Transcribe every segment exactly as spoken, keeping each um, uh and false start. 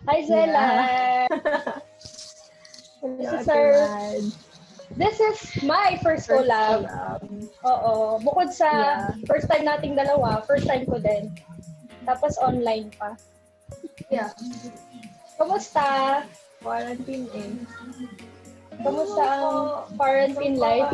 Hi, Gelai! This is our... This is my first, first collab. collab. Oo. Bukod sa yeah. first time nating dalawa, first time ko din. Tapos online pa. Yeah. Kamusta? Quarantine eh. Kamusta ang quarantine life?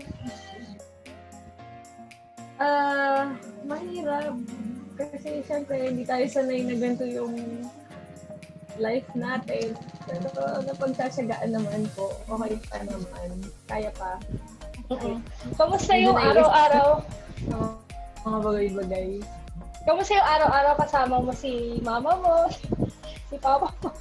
Ah, uh, mahirap. Kasi syempre, hindi tayo sanay na ganito yung life natin. Pero napagsasagaan naman po, okay pa naman. Kaya pa. Okay. Kamusta yung araw-araw? Uh, mga bagay-bagay. Kamusta yung araw-araw kasama mo si mama mo, si papa mo?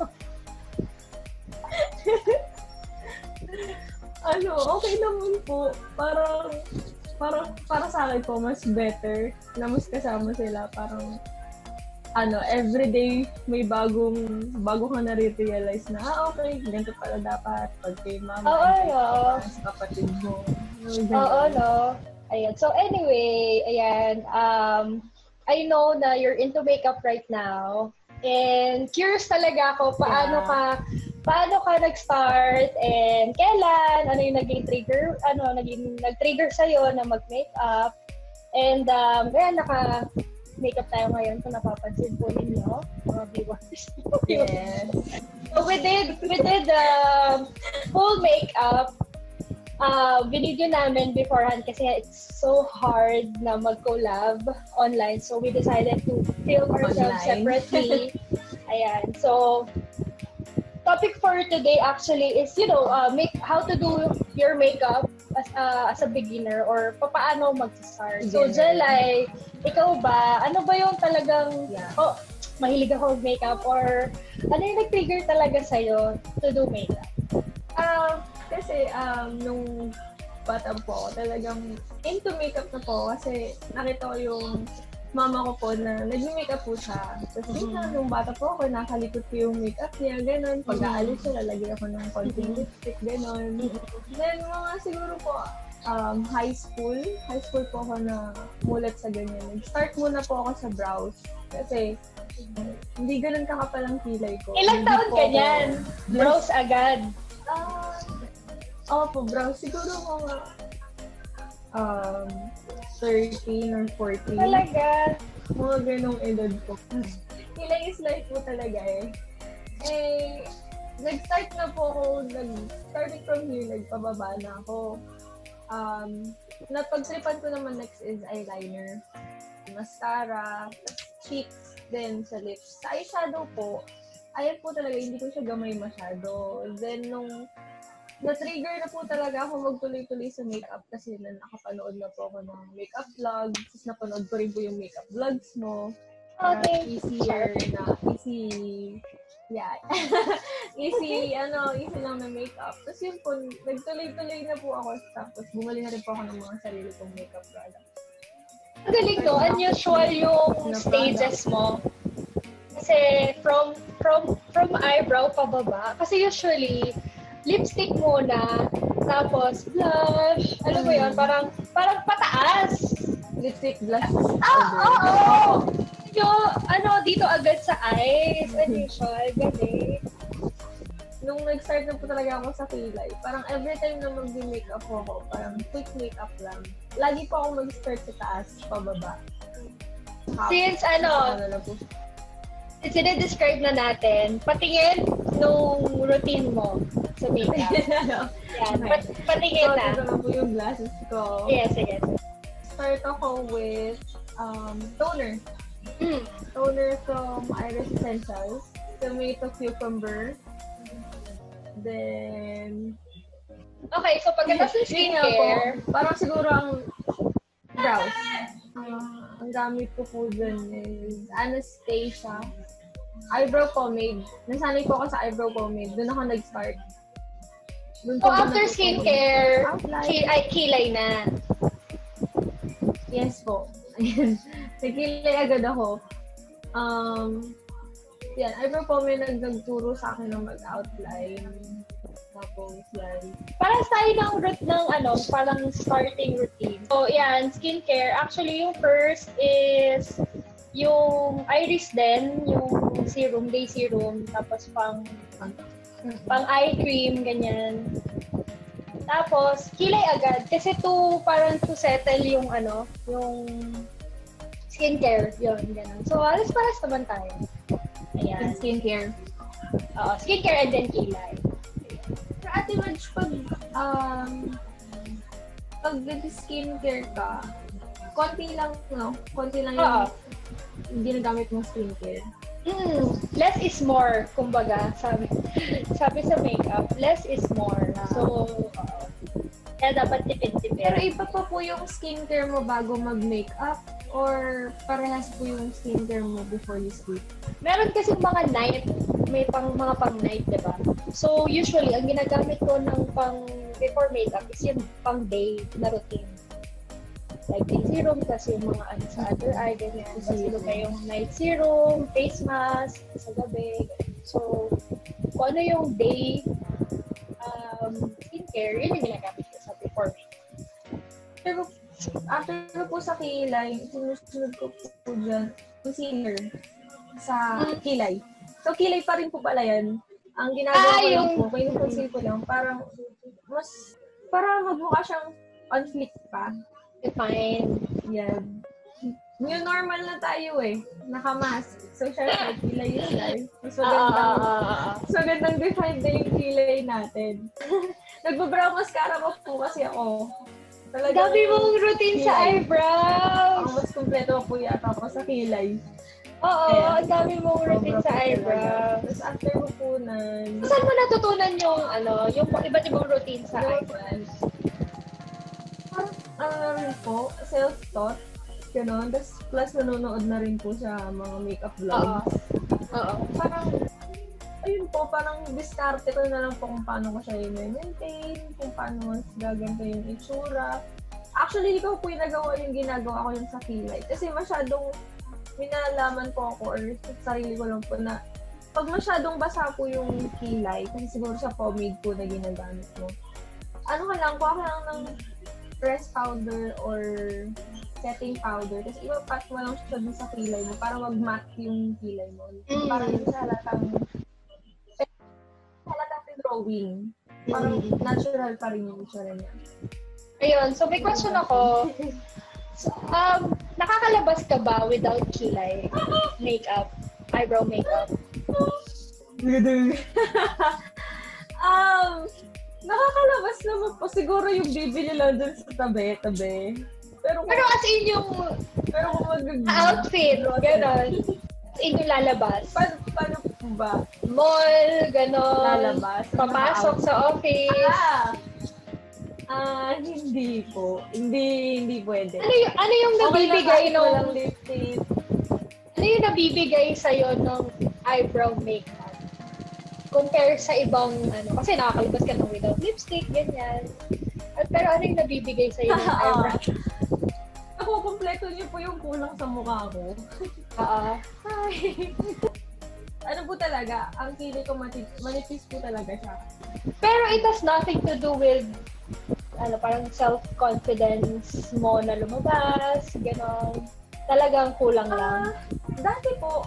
Ano, okay naman po. Parang, parang, para sa akin po, mas better na mas kasama sila. Parang, ano, everyday may bagong, bago ka na-realize na, ah, okay, ganito pala dapat pag kay mama, oo, no. sa kapatid mo. Oo, no. Ayan. So, anyway, ayan, um, I know na you're into makeup right now. And curious talaga ako, paano yeah. ka, paano ka nag-start and kailan, ano yung naging trigger, ano, naging, nag-trigger sa'yo na mag-makeup. And, um, ayan, naka, makeup tayo ngayon kung napapansin po ninyo, mga viewers. Yes. So we did, we did the uh, full makeup. Uh, video namin beforehand kasi it's so hard na mag-collab online. So we decided to film ourselves online. Separately. Ayan. So, topic for today actually is, you know, uh, make how to do your makeup as, uh, as a beginner or paano mag-start. So, Gelai, ikaw ba, ano ba yung talagang, yeah. oh, mahilig ako mag-makeup or ano yung nag-trigger talaga sa'yo to do makeup? Uh, kasi, um, nung bata po ako, talagang into makeup na po kasi nakita ko yung mama ko po na nag-makeup po siya. Tapos mm-hmm. na, nung bata po ako, nakalikot ko yung makeup niya, gano'n. Pag aalis siya, lalagyan ako ng konting mm-hmm. lipstick, gano'n. Mm-hmm. Then, mga siguro po, Um, high school. High school po ako na mulat sa ganyan. Nag-start muna po ako sa brows. Kasi, hindi ganun kakapal ang kilay ko. Ilang taon ka niyan? Brows agad? Ah, uh, po, brows. Siguro mga um, thirteen or fourteen. Talaga? Mga ganong edad ko. Kilay is life po talaga eh. Eh, nag-start na po ako, nag-starting from here, nagpababa na ako. Um, napagtripan ko naman next is eyeliner, mascara, cheeks, then sa lips. Sa eyeshadow po, ayan po talaga, hindi ko siya gamay masyado. Then, nung na-trigger na po talaga ako magtuloy-tuloy sa makeup kasi na nakapanood na po ako ng makeup vlogs. Tapos napanood ko rin po yung makeup vlogs mo. Okay. Uh, easier na, easy, yeah. easy, ano, easy lang na makeup. Tapos yun po, nagtuloy-tuloy na po ako. Tapos bumali na rin po ako ng mga sarili kong makeup products. Ang galing to, unusual yung stages mo. Kasi from, from, from eyebrow pababa. Kasi usually, lipstick muna, tapos blush, alam mo yun, parang, parang pataas. Lipstick, blush. Ah, oo! Oh, oh. Yung, ano, dito agad sa eyes, unusual, galing. Nung nag-start na po talaga ako sa kilay, parang every time na mag-makeup ako, parang quick makeup lang. Lagi po ako mag-start sa taas, pababa. Since, ano, since i-describe na natin, patingin nung routine mo sa makeup. Yan, pat patingin na. So, ito na po yung glasses ko. Yes, yes. Start ako with um, toner. Mm. Toner from Iris Essentials. Tomato cucumber. Then... Okay, so pagkatapos ng skincare, po, parang siguro ang brows. Uh, ang gamit ko po dun is Anastasia. Eyebrow pomade. Nasanay po ako sa eyebrow pomade. Doon ako nag-start. So, after skincare, ki ay kilay na. Yes po. Ayan. Nagkilay agad ako. Um, yan, eyebrow pomade nag nagturo sa akin ng mag-outline. Tapos yan. Parang tayo ng root ng ano, parang starting routine. So, yan, skincare. Actually, yung first is yung iris din, yung serum, day serum, tapos pang pang eye cream, ganyan. Tapos, kilay agad. Kasi to, parang to settle yung ano, yung skincare, yun, ganun. So, alas paras naman tayo. Ayan. Skincare. Oo, skincare and then kilay. Pero Ate Madge, pag, um, pag nag-skincare ka, konti lang, no? Konti lang yung ginagamit mong skincare. Mm, less is more, kumbaga, sabi, sabi sa makeup, less is more. So, uh, kaya dapat tipid-tipid. Pero iba pa po yung skincare mo bago mag-makeup or parehas po yung skincare mo before you sleep? Meron kasi mga night, may pang mga pang night, diba? So, usually, ang ginagamit ko ng pang before makeup is yung pang day na routine. Like day serum, kasi yung mga ano sa other eye, ganyan. Tapos ilo kayong night serum, face mask, sa gabi. So, kung ano yung day um, skincare, yun yung ginagamit ko sa before makeup. Pero, after po sa kilay, sinusunod ko po dyan, concealer sa kilay. So, kilay pa rin po pala yan. Ang ginagawa ah, ko lang yung... po, kinu-conceal ko lang, parang, mas, parang magmukha siyang on fleek pa. Fine. Yan. New normal na tayo eh. Naka-mask. Social life, kilay is life. Mas magandang, uh, uh, uh, mas magandang define na yung kilay natin. Nagbabrow mascara ko po kasi ako. Talagang dami mong routine kilay sa eyebrows. Ang mas kumpleto po yata ako sa kilay. Oo, ang dami mong routine sa eyebrows. Tapos after mo po na... Saan mo natutunan yung ano, yung iba't ibang routine sa eyebrows? Ano rin po, self-taught, gano'n. Tapos plus nanonood na rin po sa mga makeup vlogs. Oo. Parang, ayun po, parang diskarte ko na lang po kung paano ko siya i-maintain, kung paano mas gaganto yung itsura. Actually, hindi ko po yung nagawa yung ginagawa ko yung sa kilay. Kasi masyadong minalaman po ako or sa sarili ko lang po na pag masyadong basa po yung kilay, kasi siguro sa pomade po na ginagamit mo, ano ka lang, kuha ka lang ng press powder or setting powder. Tapos ipapat mo lang siya dun sa kilay mo para mag-matte yung kilay mo. Mm. Para yung sa halatang halatang drawing. Parang mm. natural pa rin yung itsura niya. Ayun. So, may question ako. So, um, nakakalabas ka ba without kilay? Makeup? Eyebrow makeup? um, Nakakalabas naman po. Siguro yung bibili lang dun sa tabi-tabi. Pero, pero as in yung pero kung mag- outfit, gano'n. As in yung lalabas. Paano, paano po ba? Mall, gano'n. Lalabas. Papasok sa office. Ah! Ah, hindi po. Hindi, hindi pwede. Ano yung, ano yung nabibigay okay, ng... lipstick. Ano yung nabibigay sa'yo ng eyebrow makeup? Compare sa ibang, ano, kasi nakakalabas ka ng without lipstick, ganyan. At, pero ano yung nabibigay sa'yo ng eyebrow? Ako, kompleto niyo po yung kulang sa mukha ko. Oo. Hi! Ano po talaga, ang kili ko manipis, manipis po talaga siya. Pero it has nothing to do with, ano, parang self-confidence mo na lumabas, gano'n. Talagang kulang lang. Uh, dati po,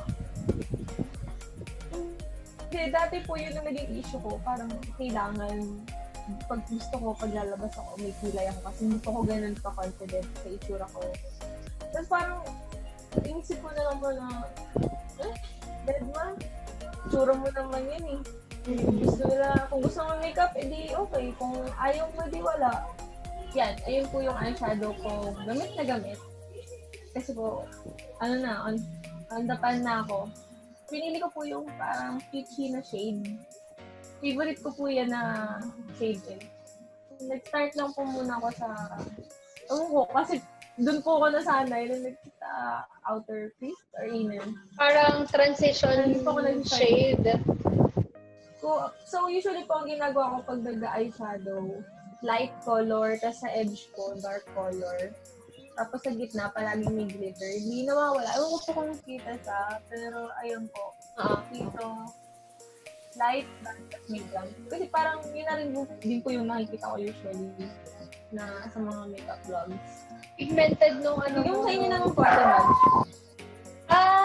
Hindi, dati po yun ang naging issue ko. Parang kailangan, pag gusto ko, pag lalabas ako, may kilay ako kasi hindi ko ganun pa-confident sa itsura ko. Tapos parang, inisip ko na lang po na, eh, dead man, itsura mo naman yun eh. Kung gusto nila, kung gusto mo makeup, edi okay. Kung ayaw mo, di wala. Yan, ayun po yung eyeshadow ko. Gamit na gamit. Kasi po, ano na, on, on the pan na ako. Pinili ko po yung parang peachy na shade. Favorite ko po yan na shade eh. Nag-start lang po muna ako sa... Ewan ko, kasi dun po ako nasanay na nagkita outer piece or inner. Parang transition po ako shade. So, so, usually po ang ginagawa ko pag nag-eyeshadow, light color, tapos sa edge ko, dark color. Tapos sa gitna, palaging may glitter. Hindi nawawala. Ewan ko po kung kita sa, pero ayun po. Uh, dito, light, dark, tapos medium. Kasi parang yun na rin din po yung nakikita ko usually na sa mga makeup vlogs. Pigmented nung ano. Yung sa inyo naman po, ate Mag. Ah,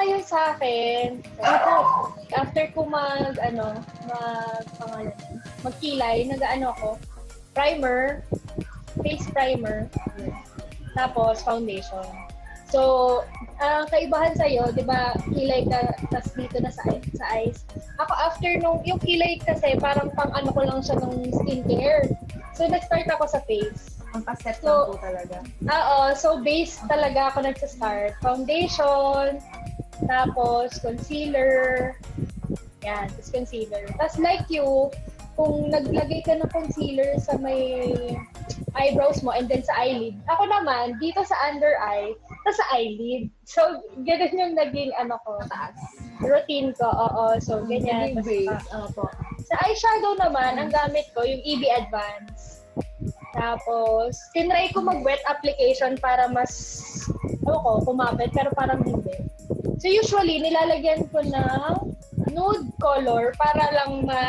yung sa akin, after ko mag, ano, mag, pangalan, magkilay, nag-ano ako, primer, face primer, tapos foundation. So, ang uh, kaibahan sa'yo, di ba, kilay ka, tas dito na sa, sa eyes. Ako, after nung, yung kilay kasi, parang pang ano ko lang siya ng skincare. So, nag-start ako sa face. Ang paset so, lang po talaga. Oo, so base talaga ako nagsa-start. Foundation, tapos concealer, yan, tapos concealer. Tapos like you, kung naglagay ka ng concealer sa may eyebrows mo and then sa eyelid. Ako naman, dito sa under eye, tapos sa eyelid. So, ganun yung naging ano ko, taas. Routine ko, oo. So, ganyan. Naging base, ano po. Sa eyeshadow naman, ang gamit ko, yung E B Advance. Tapos, tinry ko mag-wet application para mas, ano ko, kumapit, pero parang hindi. So, usually, nilalagyan ko ng nude color para lang ma,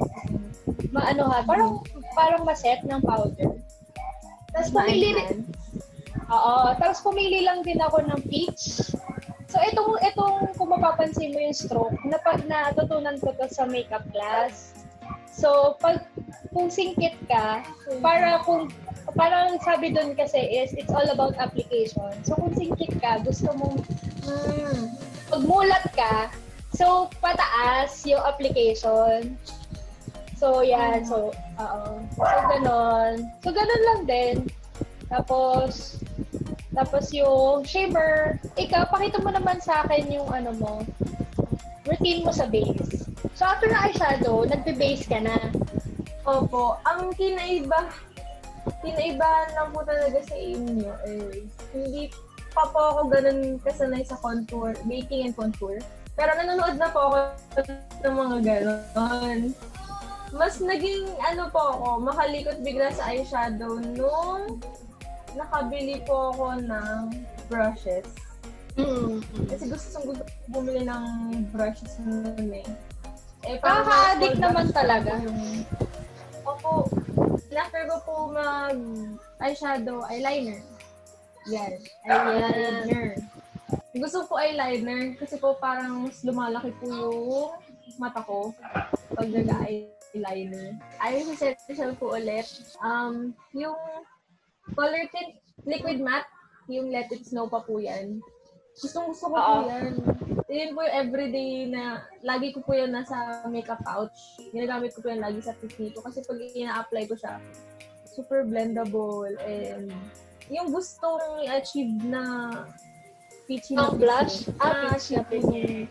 maano ha, parang, parang maset ng powder. Tapos, pumili rin. Oo, tapos pumili lang din ako ng peach. So, itong, itong, kung mapapansin mo yung stroke, napag natutunan ko to sa makeup class. So, pag kung singkit ka, para kung parang sabi doon kasi is it's all about application. So, kung singkit ka, gusto mong mm, pagmulat ka, so pataas yung application. So, yan. So, oo. So, ganon. So, ganon lang din. Tapos, tapos yung shimmer. Ikaw, pakita mo naman sa akin yung ano mo, routine mo sa base. So, after na eyeshadow, nagbe-base ka na. Opo. Ang kinaiba, kinaibahan lang po talaga sa inyo is, hindi pa po ako ganun kasanay sa contour, baking and contour. Pero nanonood na po ako ng mga ganon. Mas naging, ano po ako, makalikot bigla sa eyeshadow nung nakabili po ako ng brushes. Mm-hmm. Kasi gusto kong bumili ng brushes noon eh. Eh, Kaka-addict naman talaga. Yung, opo, after ko po mag eyeshadow, eyeliner. Yan, eyeliner. Gusto ko eyeliner kasi po parang mas lumalaki po yung mata ko pag nag-eyeliner. Ayun sa essential po ulit. Um, yung color tint, liquid matte, yung Let It Snow pa po yan. Gustong gusto ko po yan. Yun po yung everyday na, lagi ko po yan nasa makeup pouch. Ginagamit ko po yan lagi sa pipi ko kasi pag ina-apply ko siya, super blendable and yung gustong i-achieve na peachy na blush? Ah, peachy na peachy.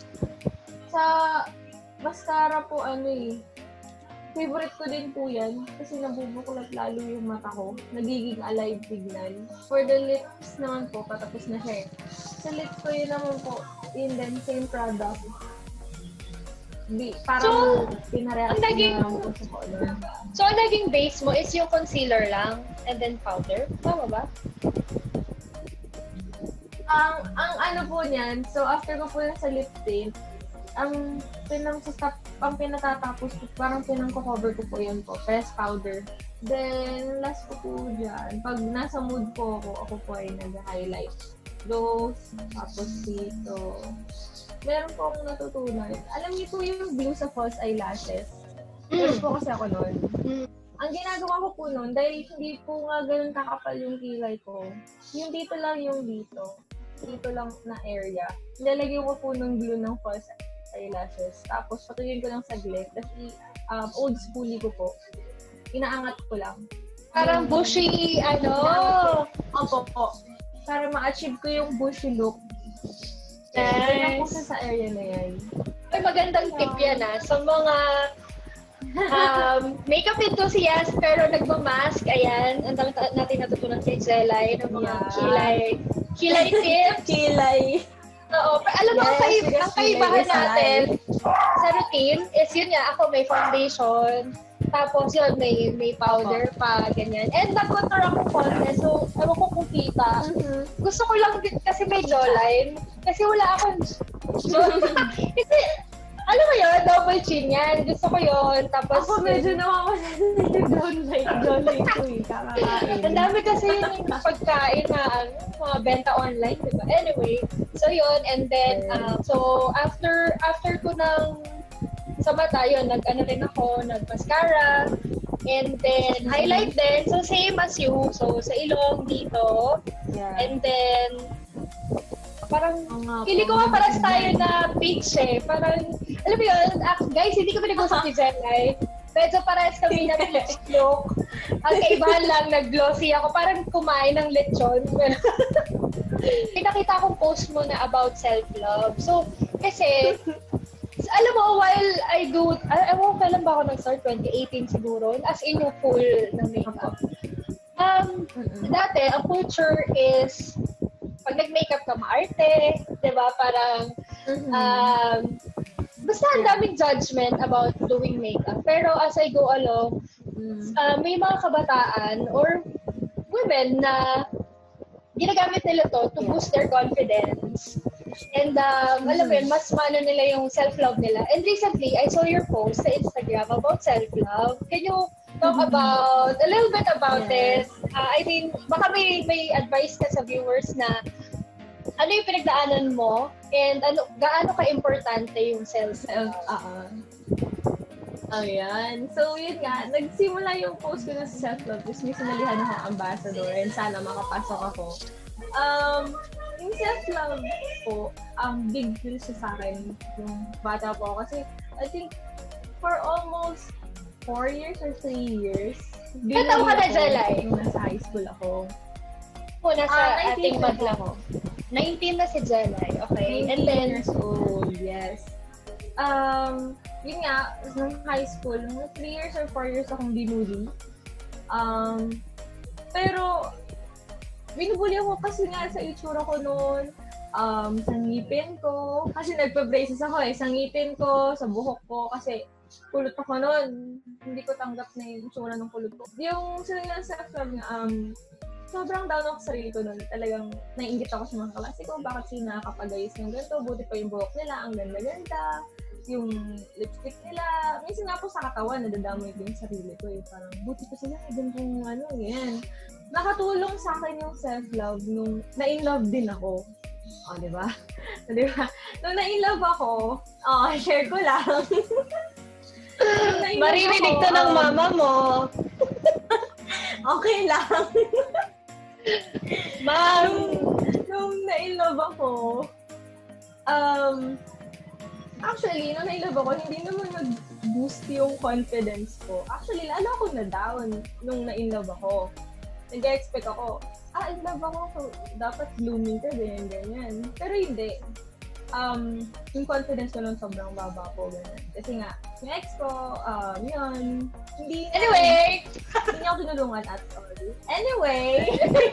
Sa mascara po, ano eh, favorite ko din po yan kasi nabubuklat lalo yung mata ko. Nagiging alive tignan. For the lips naman po, patapos na siya eh. Sa lips ko yun naman po, yun din, same product. Di, parang so, pinareact na naging, lang po sa color. So, ang naging base mo is yung concealer lang and then powder? Tama ba? Ang, ang ano po niyan, so after ko po yung sa lip tint, ang pinang sa ang pinatatapos ko, parang pinang-cover ko po yun po, press powder. Then, last ko po dyan, pag nasa mood po ako, ako po ay nag-highlight. Those, tapos dito. Meron po akong natutunan. Alam niyo po yung blue sa false eyelashes. Meron po kasi ako noon. Ang ginagawa ko po noon, dahil hindi po nga ganun kakapal yung kilay ko, yung dito lang yung dito. Dito lang na area. Nilalagyan ko po ng glue ng false eyelashes. Tapos, patugin ko lang saglit. Tapos, um, old schoolie ko po. Inaangat ko lang. Parang yung, bushy, ano? Opo po. Para ma-achieve ko yung bushy look. Nice. Kaya po sa area na yan. Ay, magandang tip yan ah. Sa mga um, makeup enthusiast pero nagmamask, ayan. Ang dami natin natutunan kay Gelai ng mga yeah. kilay. Kilay tips. Kilay. Oo. Pero alam mo, yes, ang, kay, ang kaibahan natin sa routine is yun nga, ako may foundation. Tapos yun, may may powder pa, ganyan. And nag-contour ako konti, so ewan ko kung kita. Mm-hmm. Gusto ko lang din kasi may jawline. Kasi wala akong jawline. Kasi alam mo yun, double chin yan. Gusto ko yun. Tapos, ako medyo nakakasensitive doon like Jolly ko eh, kakakain. Ang dami kasi yung pagkain na ano, mga benta online, di ba? Anyway, so yun, and then, uh, so after, after ko ng, sa mata, yun, nag-ano rin ako, nag-mascara, and then, highlight din, so same as you, so sa ilong dito, Yeah. and then, parang, Oh, hindi ko nga paras tayo na peach eh. Parang, alam mo yun, ah, guys, hindi ko pinag-usap ni Gelai. Medyo pares kami na peach look. Ang kaibahan lang, nag-glossy ako. Parang kumain ng lechon. May nakita akong post mo na about self-love. So, kasi, alam mo, while I do, I ewan ko kailan ba ako nag-start, twenty eighteen siguro, as in yung full na makeup. Um, dati, ang culture is, pag nag-makeup ka, maarte, di ba? Parang, Mm-hmm. um, basta ang daming judgment about doing makeup. Pero as I go along, Mm. uh, may mga kabataan or women na ginagamit nila to to boost their confidence. And um, alam mo yun, mas mano nila yung self-love nila. And recently, I saw your post sa Instagram about self-love. Can you talk Mm-hmm. about, a little bit about Yes. it? Uh, I mean, baka may, may advice ka sa viewers na ano yung pinagdaanan mo and ano gaano ka-importante yung self-love. Uh-uh. Ayan. So, yun nga. Nagsimula yung post ko na sa self-love. Tapos may sinalihan akong ambassador and sana makapasok ako. Um, yung self-love po, ang um, big deal siya sa akin yung bata po. Kasi, I think, for almost four years or three years, Ilan taon ka na, Gelai? Nung nasa high school ako. Po, nasa Ah, ating nineteen madla ako. nineteen na si Gelai, okay? And nineteen then, years old, yes. Um, yun nga, nung high school, nung three years or four years akong binuli. Um, pero, binubuli ako kasi nga sa itsura ko noon, um, sa ngipin ko, kasi nagpa-braces ako eh, sa ngipin ko, sa buhok ko, kasi kulot ako noon. Hindi ko tanggap na yung itsura ng kulot ko. Yung sila nga self-love nga, um, sobrang down ako sa sarili ko noon. Talagang naiingit ako sa mga kalasi ko. Bakit sila nakakapag-ayos ng ganito? Buti pa yung buhok nila. Ang ganda-ganda. Yung lipstick nila. Minsan nga po sa katawan, nadadamay ko yung sarili ko. Eh. Parang, buti pa sila. Eh, ganitong ano, yan. Nakatulong sa akin yung self-love nung na-in-love din ako. O, oh, di ba? Di ba? Nung na-in-love ako, oh, share ko lang. maririnig to ng mama mo. Okay lang. Ma'am! Nung na-in-love ako, um, actually, nung na-in-love ako, hindi naman nag-boost yung confidence ko. Actually, lalo ako na-down nung na-in-love ako. Nag-expect ako, ah, in love ako, so dapat blooming ka, ganyan, ganyan. Pero hindi. Um, yung confidence ko nun sobrang baba po, ganyan. Kasi nga, yung ex ko, um, yun, hindi na, Anyway! hindi niya ako tinulungan at all. Anyway!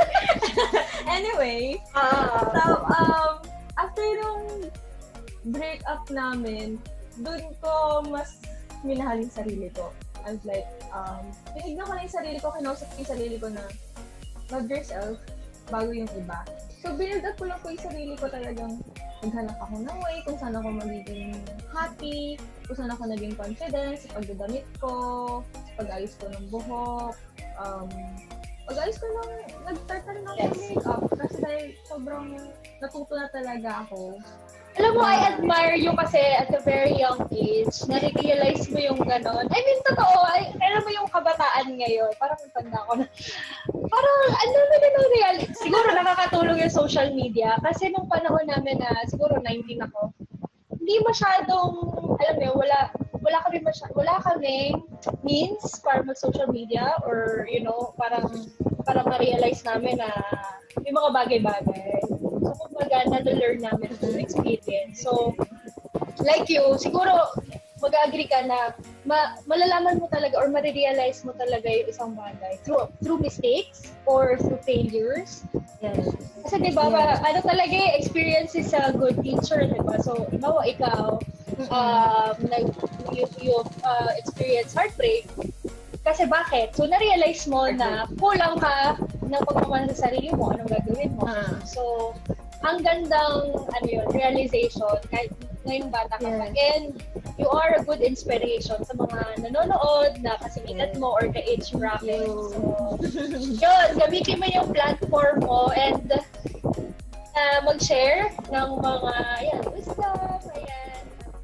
anyway, Ah. so, um, after nung break up namin, dun ko mas minahal yung sarili ko. I was like, um, tinignan ko na yung sarili ko, kinausap ko yung sarili ko na love yourself bago yung iba. So, build up ko lang po yung sarili ko talagang naghanap ako ng way kung saan ako magiging happy, kung saan ako naging confident sa pagdadamit ko, sa pag-ayos ko ng buhok, um, pag-ayos ko ng, nag-start na rin ako ng makeup kasi dahil sobrang natuto na talaga ako. Alam mo, I admire you kasi at a very young age, na-realize mo yung ganon. I mean, totoo, I, alam mo yung kabataan ngayon, parang tanda ko na, parang, ano naman yung real, siguro nakakatulong yung social media, kasi nung panahon namin na, siguro nineteen ako, hindi masyadong, alam mo, wala, wala kami masyadong, wala kami means para mag-social media, or, you know, parang, parang ma-realize namin na yung mga bagay-bagay. So, kumbaga, na-learn namin through experience. So, like you, siguro, mag-agree ka na ma- malalaman mo talaga or ma-realize mo talaga yung isang bagay through through mistakes or through failures. Yes. Kasi di ba, Yes. ano talaga eh, experience is a good teacher, di ba? So, ikaw, ikaw, um, nag, you, you uh, experience heartbreak. Kasi bakit? So, na-realize mo na kulang ka ng pagmamahal sa sarili mo, anong gagawin mo. Ah. So, ang gandang, ano yun, realization, kahit ngayong bata ka pa. Yes. And, you are a good inspiration sa mga nanonood na kasingidad mo or ka-age bracket. So, yun, gamitin mo yung platform mo and uh, mag-share ng mga, ayan, wisdom, ayan.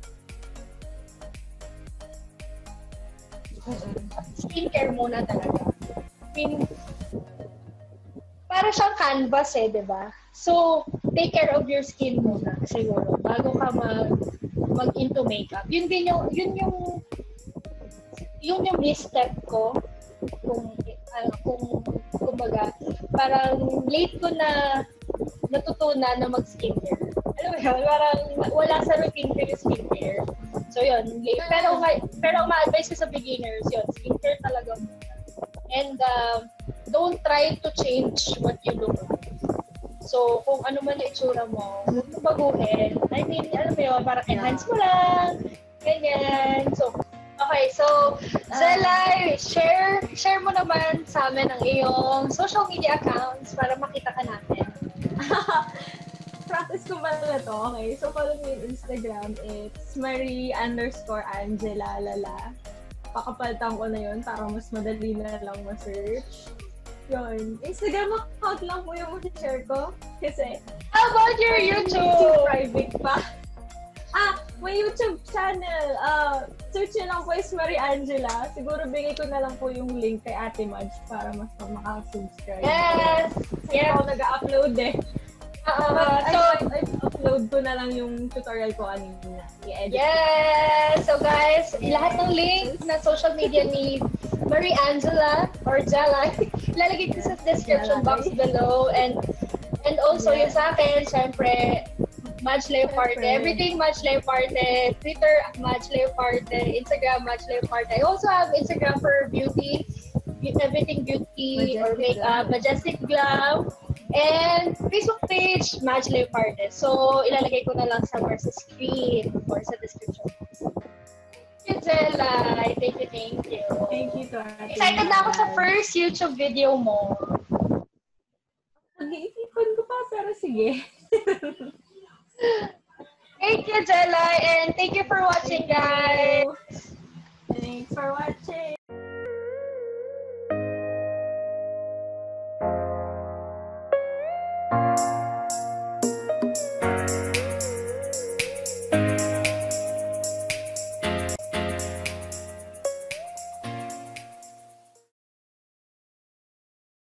Skincare muna talaga. I mean, para siyang canvas eh, di ba? So, take care of your skin muna siguro bago ka mag mag into makeup. Yun din yung yun yung yun yung step ko kung ano kung kumbaga parang late ko na natutunan na mag-skincare. Alam mo yun, parang wala sa routine ko yung skincare. So yun, late. Pero pero ma-advise ko sa beginners yun, skincare talaga muna. And uh, don't try to change what you look like. So, kung ano man na itsura mo, huwag mo baguhin. I mean, alam mo yun, parang enhance mo lang. Ganyan. So, okay. So, Gelai, share, share mo naman sa amin ang iyong social media accounts para makita ka natin. Practice ko pala to. Okay. So, follow me on Instagram. It's Marie underscore Angela Lala. Pakapalitan ko na yun para mas madali na lang ma-search. Yun. Instagram account lang po yung share ko. Kasi, how about your YouTube? YouTube private pa. Ah, may YouTube channel. Uh, search nyo lang po is Marie Angela. Siguro bigay ko na lang po yung link kay Ate Madge para mas makaka-subscribe. Yes! Kasi yes. ako nag-upload eh. Uh, so, I, I, upload ko na lang yung tutorial ko kanina. I-edit. Yes! So guys, lahat ng link na social media ni Marie Angela or Gelai, ilalagay ko sa description box below. And and also yes. yung sa akin, syempre, Madge Leoparte. Everything Madge Leoparte. Twitter, Madge Leoparte. Instagram, Madge Leoparte. I also have Instagram for beauty. Everything beauty Majestic or makeup. Majestic Glam. And Facebook page, Madge Leoparte. So, ilalagay ko na lang somewhere sa screen or sa description box. Thank you, Gelai. Thank you, thank you. Thank you, Ate. Excited na ako sa first YouTube video mo. Nag-iisipan ko pa, pero sige. Thank you, Gelai, and thank you for watching, guys. Thanks for watching.